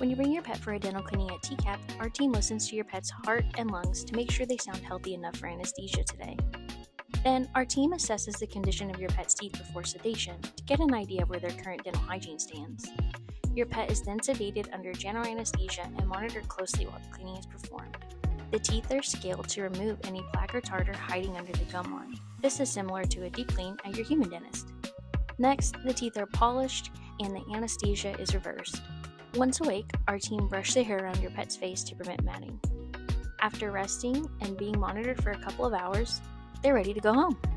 When you bring your pet for a dental cleaning at TCAP, our team listens to your pet's heart and lungs to make sure they sound healthy enough for anesthesia today. Then, our team assesses the condition of your pet's teeth before sedation to get an idea of where their current dental hygiene stands. Your pet is then sedated under general anesthesia and monitored closely while the cleaning is performed. The teeth are scaled to remove any plaque or tartar hiding under the gum line. This is similar to a deep clean at your human dentist. Next, the teeth are polished and the anesthesia is reversed. Once awake, our team brushes the hair around your pet's face to prevent matting. After resting and being monitored for a couple of hours, they're ready to go home.